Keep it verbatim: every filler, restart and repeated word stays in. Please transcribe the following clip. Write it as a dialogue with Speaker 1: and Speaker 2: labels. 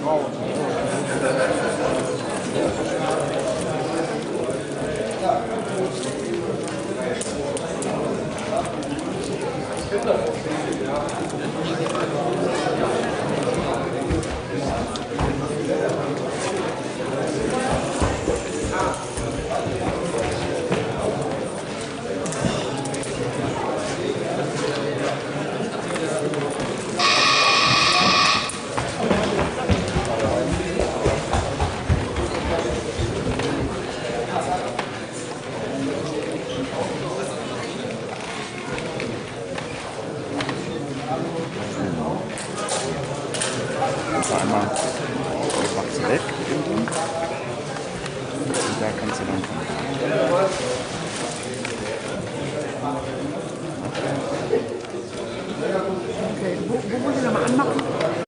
Speaker 1: Frauen.
Speaker 2: Also einmal macht sie weg und da kannst du dann kommen.
Speaker 1: Okay, wo, wo muss ich nochmal anmachen?